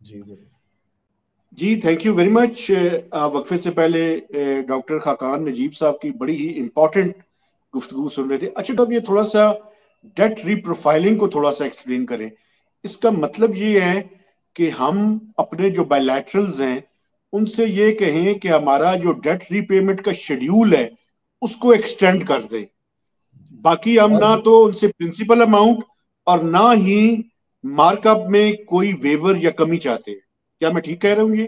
जी जरूर। जी thank you very much. वक्फे से पहले डॉक्टर खाकान नजीब साहब की बड़ी ही इंपॉर्टेंट गुफ्तगू सुन रहे थे। अच्छा, तो अब ये थोड़ा सा डेट रीप्रोफाइलिंग को थोड़ा सा एक्सप्लेन करें। इसका मतलब ये है कि हम अपने जो बायलैटरल्स हैं उनसे ये कहें कि हमारा जो डेट रीपेमेंट का शेड्यूल है उसको एक्सटेंड कर दें। बाकी हम और ना तो उनसे प्रिंसिपल अमाउंट और ना ही मार्कअप में कोई वेवर या कमी चाहते हैं। क्या मैं ठीक कह रहा हूँ ये?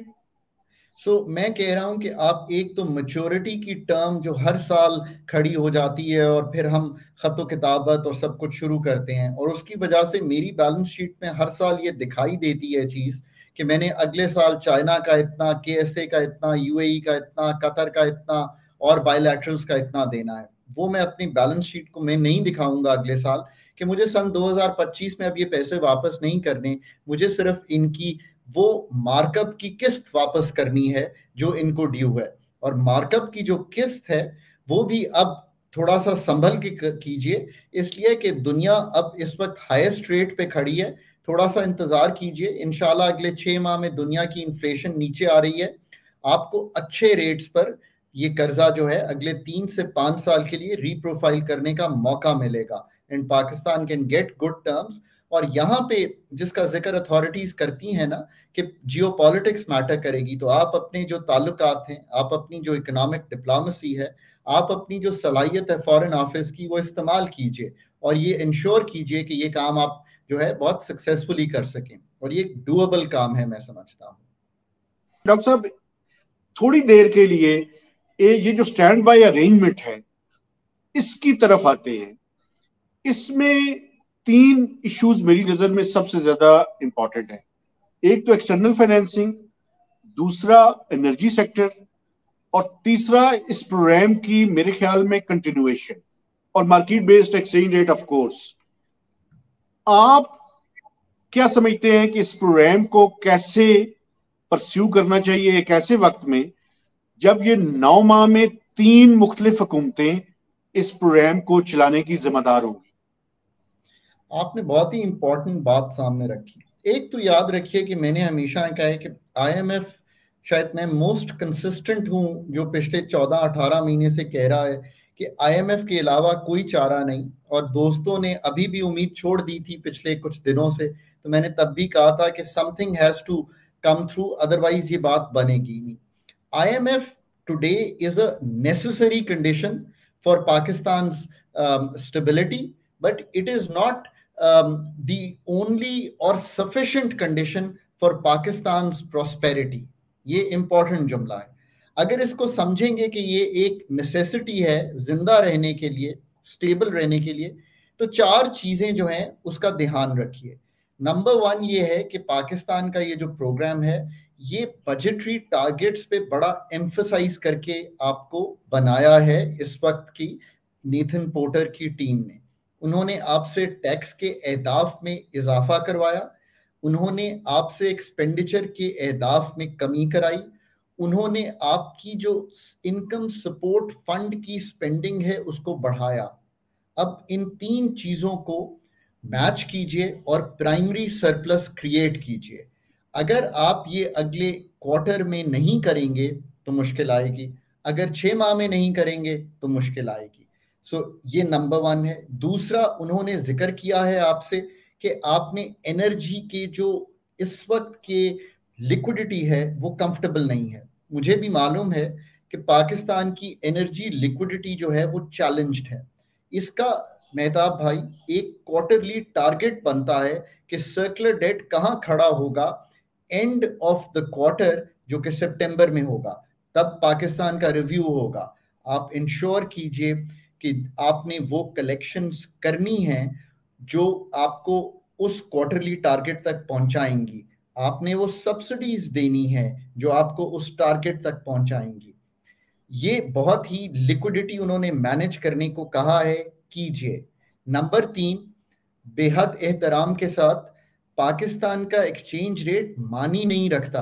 मैं कह रहा हूं कि आप एक तो मैच्योरिटी की टर्म जो हर साल खड़ी हो जाती है और फिर हम खतो किताबत और सब कुछ शुरू करते हैं, और उसकी वजह से मेरी बैलेंस शीट में हर साल ये दिखाई देती है चीज कि मैंने अगले साल चाइना का इतना, केएसए का इतना, यूएई का इतना, कतर का इतना और बायलैटरल्स का इतना देना है। वो मैं अपनी बैलेंस शीट को मैं नहीं दिखाऊंगा अगले साल कि मुझे सन 2025 में अब ये पैसे वापस नहीं करने, मुझे सिर्फ इनकी वो मार्कअप की किस्त वापस करनी है जो इनको ड्यू है। और मार्कअप की जो किस्त है वो भी अब थोड़ा सा संभल के कीजिए, इसलिए कि दुनिया अब इस वक्त हाईएस्ट रेट पे खड़ी है। थोड़ा सा इंतजार कीजिए, इंशाल्लाह अगले 6 माह में दुनिया की इन्फ्लेशन नीचे आ रही है, आपको अच्छे रेट्स पर ये कर्जा जो है अगले 3 से 5 साल के लिए रीप्रोफाइल करने का मौका मिलेगा, and Pakistan can get good terms. और यहाँ पे जिसका जिक्र अथॉरिटीज करती हैं ना कि जियो पॉलिटिक्स मैटर करेगी, तो आप अपने जो ताल्लुकात हैं, आप अपनी जो इकोनॉमिक डिप्लोमेसी है, आप अपनी जो सलाहियत है फॉरेन ऑफिस की, वो इस्तेमाल कीजिए और ये इंश्योर कीजिए कि ये काम आप जो है बहुत सक्सेसफुली कर सकें, और ये डूएबल काम है मैं समझता हूँ। डॉक्टर साहब, थोड़ी देर के लिए ये जो स्टैंड बाय अरेंजमेंट है इसकी तरफ आते हैं। इसमें तीन इश्यूज मेरी नजर में सबसे ज्यादा इंपॉर्टेंट है। एक तो एक्सटर्नल फाइनेंसिंग, दूसरा एनर्जी सेक्टर, और तीसरा इस प्रोग्राम की मेरे ख्याल में कंटिन्यूएशन और market based exchange rate of course. आप क्या समझते हैं कि इस प्रोग्राम को कैसे परस्यू करना चाहिए एक ऐसे वक्त में जब ये 9 माह में तीन मुख्तलिफ हुकूमतें इस प्रोग्राम को चलाने की जिम्मेदार होंगी? आपने बहुत ही इंपॉर्टेंट बात सामने रखी। एक तो याद रखिए कि मैंने हमेशा कहा है कि आईएमएफ, शायद मैं मोस्ट कंसिस्टेंट हूं जो पिछले 14-18 महीने से कह रहा है कि आईएमएफ के अलावा कोई चारा नहीं, और दोस्तों ने अभी भी उम्मीद छोड़ दी थी पिछले कुछ दिनों से, तो मैंने तब भी कहा था कि something has to come through, otherwise ये बात बनेगी नहीं। IMF today is a necessary condition for Pakistan's stability, but it is not the only or sufficient condition for Pakistan's prosperity. ये important जुमला है। अगर इसको समझेंगे कि ये एक नेसेसिटी है जिंदा रहने के लिए, स्टेबल रहने के लिए, तो चार चीजें जो हैं उसका ध्यान रखिए। नंबर वन ये है कि पाकिस्तान का ये जो प्रोग्राम है ये बजटरी टारगेट्स पे बड़ा एम्फसाइज करके आपको बनाया है इस वक्त की नेथन पोर्टर की टीम ने। उन्होंने आपसे टैक्स के अहदाफ में इजाफा करवाया, उन्होंने आपसे एक्सपेंडिचर के अहदाफ में कमी कराई, उन्होंने आपकी जो इनकम सपोर्ट फंड की स्पेंडिंग है उसको बढ़ाया। अब इन तीन चीजों को मैच कीजिए और प्राइमरी सरप्लस क्रिएट कीजिए। अगर आप ये अगले क्वार्टर में नहीं करेंगे तो मुश्किल आएगी, अगर 6 माह में नहीं करेंगे तो मुश्किल आएगी। ये नंबर वन है। दूसरा, उन्होंने जिक्र किया है आपसे कि आपने एनर्जी के जो इस वक्त के लिक्विडिटी है वो कंफर्टेबल नहीं है। मुझे भी मालूम है कि पाकिस्तान की एनर्जी लिक्विडिटी जो है वो चैलेंज्ड है। इसका मेहताब भाई एक क्वार्टरली टारगेट बनता है कि सर्कुलर डेट कहाँ खड़ा होगा एंड ऑफ द क्वार्टर, जो कि सितंबर में होगा, तब पाकिस्तान का रिव्यू होगा। आप इंश्योर कीजिए कि आपने वो कलेक्शंस करनी है जो आपको उस क्वार्टरली टारगेट तक पहुंचाएंगी, आपने वो सब्सिडीज देनी है जो आपको उस टारगेट तक पहुंचाएंगी। ये बहुत ही लिक्विडिटी उन्होंने मैनेज करने को कहा है, कीजिए। नंबर तीन, बेहद एहतराम के साथ, पाकिस्तान का एक्सचेंज रेट मानी नहीं रखता,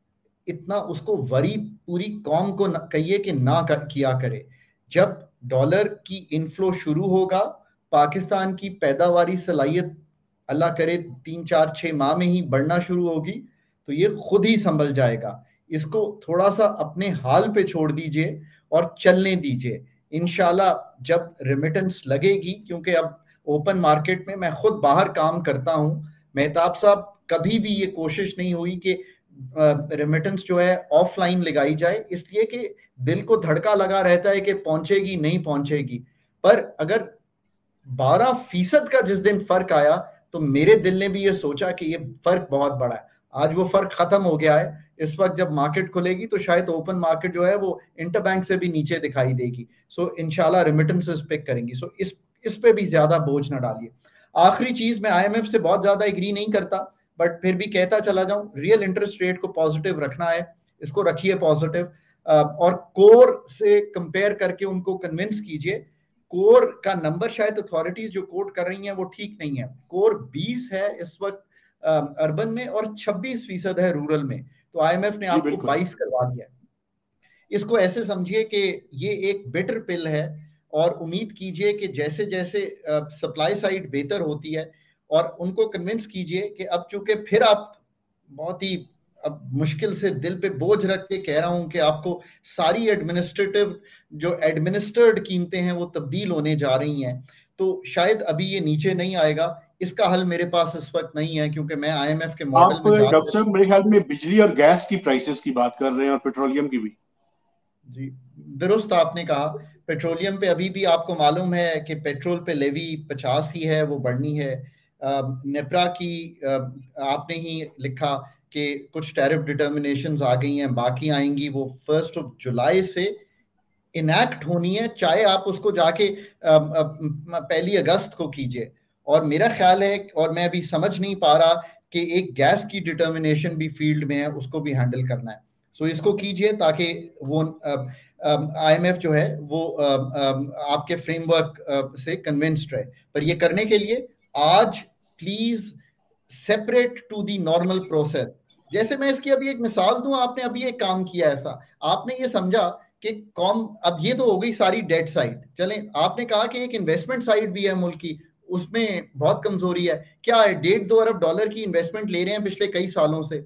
इतना उसको वरी पूरी कौम को कहिए कि ना किया करे। जब डॉलर की इनफ्लो शुरू होगा, पाकिस्तान की पैदावारी सलाहियत अल्लाह करे 3-4-6 माह में ही बढ़ना शुरू होगी, तो ये खुद ही संभल जाएगा। इसको थोड़ा सा अपने हाल पे छोड़ दीजिए और चलने दीजिए। इंशाल्लाह जब रेमिटेंस लगेगी, क्योंकि अब ओपन मार्केट में मैं खुद बाहर काम करता हूं, मेहताब साहब कभी भी ये कोशिश नहीं हुई कि रेमिटेंस जो है ऑफलाइन लगाई जाए, इसलिए कि दिल को धड़का लगा रहता है कि पहुंचेगी नहीं पहुंचेगी। पर अगर 12% का जिस दिन फर्क आया तो मेरे दिल ने भी ये सोचा कि ये फर्क बहुत बड़ा है। आज वो फर्क खत्म हो गया है। इस वक्त जब मार्केट खुलेगी तो शायद ओपन मार्केट जो है वो इंटरबैंक से भी नीचे दिखाई देगी। सो इंशाल्लाह रेमिटेंसेस पिक करेंगी। सो इस पे भी ज्यादा बोझ ना डालिए। आखिरी चीज, मैं आईएमएफ से बहुत ज्यादा एग्री नहीं करता, बट फिर भी कहता चला जाऊं, रियल इंटरेस्ट रेट को पॉजिटिव रखना है, इसको रखिए पॉजिटिव, और कोर से कंपेयर करके उनको कन्विंस कीजिए। कोर का नंबर शायद अथॉरिटीज जो कोट कर रही हैं वो ठीक नहीं है। कोर 20 है इस वक्त अर्बन में और 26% है रूरल में। तो आईएमएफ ने जी आपको बिल्कुल। 22 करवा दिया है। इसको ऐसे समझिए कि ये एक बिटर पिल है, और उम्मीद कीजिए कि जैसे जैसे सप्लाई साइड बेहतर होती है, और उनको कन्विंस कीजिए कि अब चूंकि फिर आप बहुत ही अब मुश्किल से दिल पे बोझ रख के कह रहा हूं कि आपको सारी एडमिनिस्ट्रेटिव जो एडमिनिस्टर्ड कीमतें हैं वो तब्दील होने जा रही हैं, तो शायद अभी ये नीचे नहीं आएगा। इसका हल मेरे पास इस वक्त नहीं है, क्योंकि मैं आईएमएफ के मॉडल आप में जा डॉक्टर साहब मेरे ख्याल में बिजली और गैस की प्राइसेस की बात कर रहे हैं और पेट्रोलियम की भी। जी, दुरुस्त आपने कहा। पेट्रोलियम पे अभी भी आपको मालूम है कि पेट्रोल पे लेवी 50 ही है, वो बढ़नी है। नेप्रा की आपने ही लिखा कि कुछ टैरिफ डिटर्मिनेशंस आ गई हैं, बाकी आएंगी, वो 1 जुलाई से इनैक्ट होनी है, चाहे आप उसको जाके 1 अगस्त को कीजिए। और मेरा ख्याल है, और मैं अभी समझ नहीं पा रहा कि एक गैस की डिटर्मिनेशन भी फील्ड में है, उसको भी हैंडल करना है। सो इसको कीजिए ताकि वो आईएमएफ जो है वो आपके फ्रेमवर्क से कन्विंस्ड रहे। पर ये करने के लिए आज please separate to the normal process. जैसे मैं इसकी अभी एक मिसाल दूं, आपने अभी एक काम किया ऐसा, आपने ये समझा कि कॉम, अब ये तो हो गई सारी डेट साइड, चलें आपने कहा कि एक इन्वेस्टमेंट साइड भी है मुल्क की, उसमें बहुत कमजोरी है। क्या है, 1.5-2 अरब डॉलर की इन्वेस्टमेंट ले रहे हैं पिछले कई सालों से।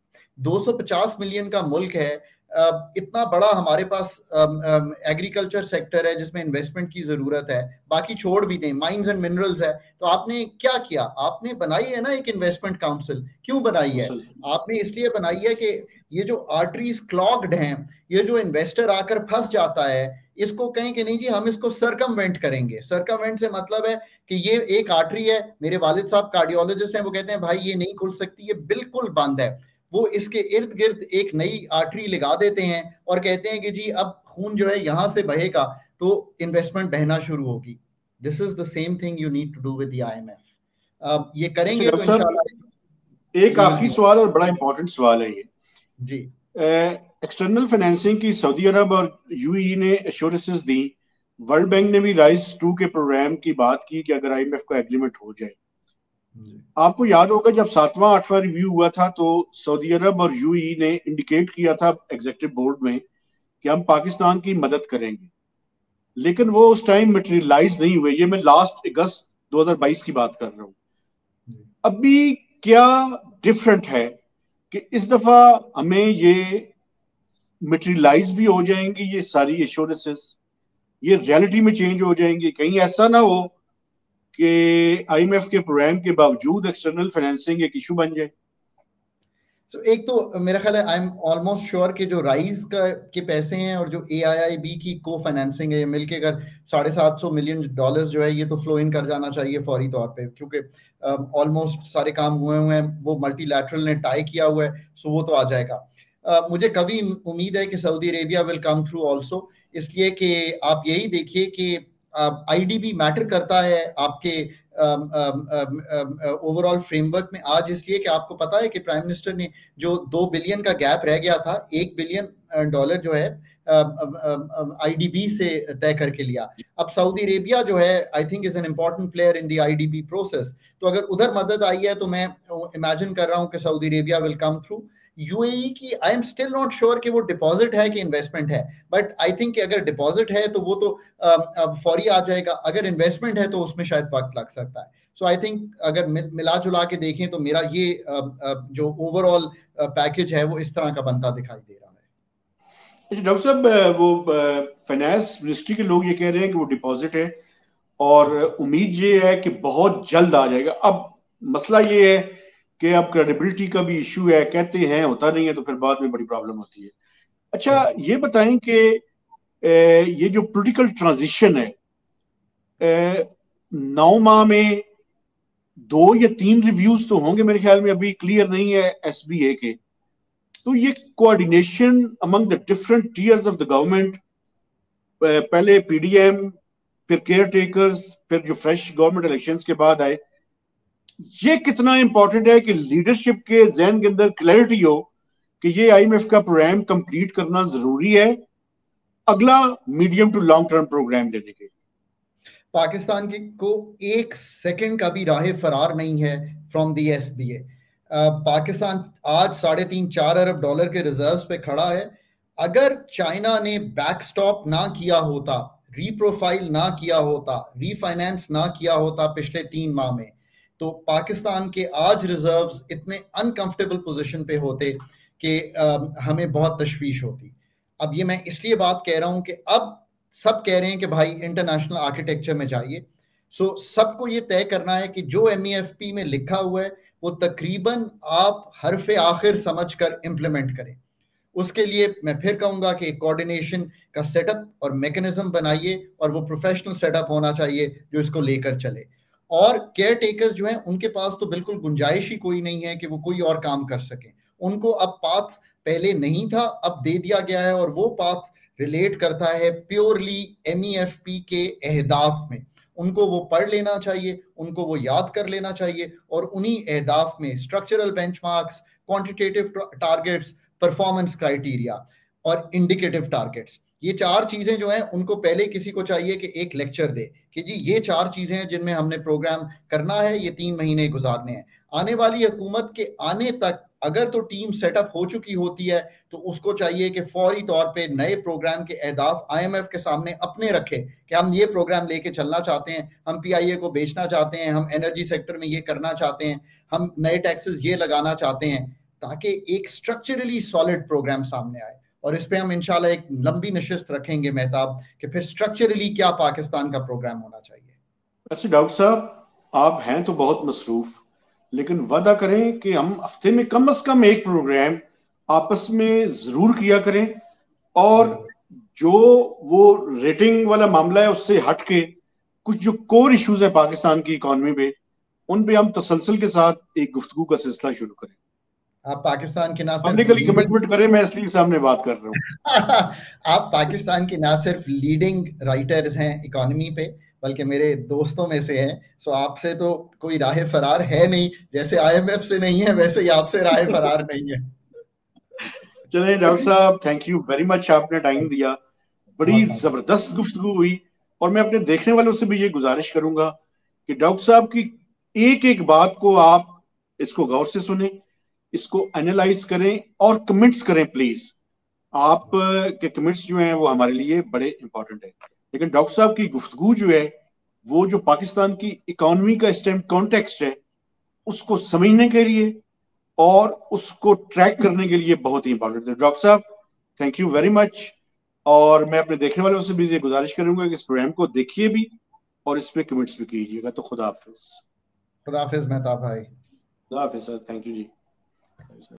250 मिलियन का मुल्क है। इतना बड़ा हमारे पास एग्रीकल्चर सेक्टर है जिसमें इन्वेस्टमेंट की जरूरत है, बाकी छोड़ भी दें, माइंस एंड मिनरल्स है। तो आपने क्या किया, आपने बनाई है ना एक इन्वेस्टमेंट काउंसिल। क्यों बनाई है? आपने इसलिए बनाई है कि ये जो आर्टरीज क्लॉग्ड हैं, ये जो इन्वेस्टर आकर फंस जाता है, इसको कहें कि नहीं जी हम इसको सरकमवेंट करेंगे। सरकमवेंट से मतलब है कि ये एक आर्टरी है, मेरे वालिद साहब कार्डियोलॉजिस्ट हैं, वो कहते हैं भाई ये नहीं खुल सकती, ये बिल्कुल बंद है। वो इसके इर्द गिर्द एक नई आर्टरी लगा देते हैं और कहते हैं कि जी अब खून जो है यहां से बहेगा तो इन्वेस्टमेंट बहना शुरू होगी। This is the same thing you need to do with the IMF. ये अच्छा करेंगे तो डॉक्टर साहब, इंशाल्लाह एक वी विल आखिरी बी। सवाल और बड़ा इंपॉर्टेंट सवाल है ये। जी एक्सटर्नल फाइनेंसिंग की सऊदी अरब और यूएई ने एश्योरेंसेस दी। वर्ल्ड बैंक ने भी राइज 2 के प्रोग्राम की बात की कि अगर आईएमएफ का एग्रीमेंट हो जाए। आपको याद होगा जब 7वां 8वां रिव्यू हुआ था तो सऊदी अरब और यूएई ने इंडिकेट किया था एग्जीक्यूटिव बोर्ड में कि हम पाकिस्तान की मदद करेंगे, लेकिन वो उस टाइम मटेरियलाइज नहीं हुए। ये मैं लास्ट अगस्त 2022 की बात कर रहा हूँ। अभी क्या डिफरेंट है कि इस दफा हमें ये मटेरियलाइज भी हो जाएंगी, ये सारी एश्योरेंसेस, ये रियलिटी में चेंज हो जाएंगी? कहीं ऐसा ना हो कि आईएमएफ के प्रोग्राम के बावजूद एक्सटर्नल फाइनेंसिंग एक इशू बन जाए। So, एक तो मेरा ख्याल है आई एम ऑलमोस्ट श्योर कि जो राइज का के पैसे हैं और जो AIIB की को फाइनेंसिंग है, ये मिलके अगर $750 मिलियन जो है ये तो फ्लो इन कर जाना चाहिए फौरी तौर पे, क्योंकि ऑलमोस्ट सारे काम हुए हुए हैं, वो मल्टीलैटरल ने टाई किया हुआ है, सो वो तो आ जाएगा। मुझे कभी उम्मीद है कि Saudi Arabia will come through also, इसलिए कि आप यही देखिए कि IDB मैटर करता है आपके ओवरऑल फ्रेमवर्क में आज, इसलिए कि आपको पता है कि प्राइम मिनिस्टर ने जो 2 बिलियन का गैप रह गया था, $1 बिलियन जो है IDB से तय करके लिया। अब सऊदी अरेबिया जो है I think is an important player in the IDB process, तो अगर उधर मदद आई है तो मैं इमेजिन कर रहा हूं कि Saudi Arabia will come through. UAE की I am still not sure कि वो डिपॉजिट है कि इन्वेस्टमेंट है, बट आई थिंक कि अगर डिपॉजिट है तो वो तो फौरी आ जाएगा, अगर इन्वेस्टमेंट है तो उसमें शायद वक्त लग सकता है। सो आई थिंक अगर मिला जुला के देखें तो मेरा ये जो ओवरऑल पैकेज है वो इस तरह का बनता दिखाई दे रहा है। अच्छा डॉक्टर साहब, वो फाइनेंस मिनिस्ट्री के लोग ये कह रहे हैं कि वो डिपॉजिट है और उम्मीद ये है कि बहुत जल्द आ जाएगा। अब मसला ये है कि अब क्रेडिबिलिटी का भी इशू है, कहते हैं होता नहीं है तो फिर बाद में बड़ी प्रॉब्लम होती है। अच्छा ये बताएं कि ये जो पॉलिटिकल ट्रांजिशन है, 9 माह में 2 या 3 रिव्यूज तो होंगे मेरे ख्याल में, अभी क्लियर नहीं है एसबीए के। तो ये coordination among the different tiers of the government, पहले पीडीएम, फिर केयर टेकर्स, फिर जो फ्रेश गवर्नमेंट इलेक्शंस के बाद आए, ये कितना इंपॉर्टेंट है कि लीडरशिप के जहन के अंदर क्लैरिटी हो कि ये आईएमएफ का प्रोग्राम कंप्लीट करना जरूरी है अगला medium to long term programme लेने के लिए। पाकिस्तान की को एक सेकंड का भी राह फरार नहीं है फ्रॉम दी एसबीए। पाकिस्तान आज $3.5-4 अरब के रिजर्व्स पे खड़ा है। अगर चाइना ने बैकस्टॉप ना किया होता, रीप्रोफाइल ना किया होता, रीफाइनेंस ना किया होता पिछले 3 माह में, तो पाकिस्तान के आज रिजर्व्स इतने अनकंफर्टेबल पोजीशन पे होते कि हमें बहुत तशवीश होती। अब ये मैं इसलिए बात कह रहा हूं कि अब सब कह रहे हैं कि भाई इंटरनेशनल आर्किटेक्चर में जाइए। सो सबको ये तय करना है कि जो एमईएफपी में लिखा हुआ है वो तकरीबन आप हरफ आखिर समझकर इंप्लीमेंट करें। उसके लिए मैं फिर कहूंगा कि कोऑर्डिनेशन का सेटअप और मैकेनिज्म बनाइए, और वो प्रोफेशनल सेटअप होना चाहिए जो इसको लेकर चले। और केयर टेकर्स जो हैं उनके पास तो बिल्कुल गुंजाइश ही कोई नहीं है कि वो कोई और काम कर सकें। उनको अब पाथ पहले नहीं था, अब दे दिया गया है, और वो पाथ रिलेट करता है प्योरली एमईएफपी के अहदाफ में। उनको वो पढ़ लेना चाहिए, उनको वो याद कर लेना चाहिए, और उन्हीं अहदाफ में structural benchmarks, quantitative targets, performance criteria और इंडिकेटिव टारगेट्स, ये 4 चीजें जो हैं उनको पहले किसी को चाहिए कि एक लेक्चर दे कि जी ये 4 चीजें हैं जिनमें हमने प्रोग्राम करना है, ये 3 महीने गुजारने हैं। आने वाली हुकूमत के आने तक अगर तो टीम सेटअप हो चुकी होती है तो उसको चाहिए कि फौरी तौर पे नए प्रोग्राम के अहदाफ आईएमएफ के सामने अपने रखे कि हम ये प्रोग्राम लेके चलना चाहते हैं, हम पीआईए को बेचना चाहते हैं, हम एनर्जी सेक्टर में ये करना चाहते हैं, हम नए टैक्सेस ये लगाना चाहते हैं, ताकि एक स्ट्रक्चरली सॉलिड प्रोग्राम सामने आए। और इस पे हम इंशाल्लाह एक लंबी नशिस्त रखेंगे मेहताब कि फिर स्ट्रक्चरली क्या पाकिस्तान का प्रोग्राम होना चाहिए। अच्छा डॉक्टर साहब, आप हैं तो बहुत मसरूफ, लेकिन वादा करें कि हम हफ्ते में कम से कम एक प्रोग्राम आपस में जरूर किया करें, और जो वो रेटिंग वाला मामला है उससे हट के कुछ जो कोर इश्यूज है पाकिस्तान की इकोनॉमी पे, उन पे हम तसलसल के साथ एक गुफ्तगू का सिलसिला शुरू करें। आप पाकिस्तान के ना सिर्फ पब्लिकली लीडिंग कमिटमेंट करें, मैं इसलिए सामने बात कर रहा हूँ। आप पाकिस्तान की ना सिर्फ लीडिंग राइटर्स हैं इकोनॉमी पे, बल्कि मेरे दोस्तों में से हैं। सो आपसे तो कोई राह फरार है नहीं, जैसे आईएमएफ से नहीं है वैसे ही आपसे राह फरार नहीं है। चलिए डॉक्टर साहब, थैंक यू वेरी मच, आपने टाइम दिया, बड़ी बहुत जबरदस्त गुफ्तगू हुई। और मैं अपने देखने वालों से भी ये गुजारिश करूंगा कि डॉक्टर साहब की एक एक बात को आप इसको गौर से सुने, इसको एनालाइज करें और कमेंट्स करें प्लीज। आप के कमेंट्स जो हैं वो हमारे लिए बड़े इंपॉर्टेंट है। लेकिन डॉक्टर साहब की गुफ्तगू जो है वो जो पाकिस्तान की इकोनॉमी का इस टाइम कॉन्टेक्स्ट है उसको समझने के लिए और उसको ट्रैक करने के लिए बहुत ही इंपॉर्टेंट है। डॉक्टर साहब, थैंक यू वेरी मच। और मैं अपने देखने वालों से भी ये गुजारिश करूंगा कि इस प्रोग्राम को देखिए भी और इस पे कमेंट्स भी कीजिएगा। तो खुदा हाफिज। खुदा हाफिज मेहताब भाई। खुदा हाफिज सर, थैंक यू जी।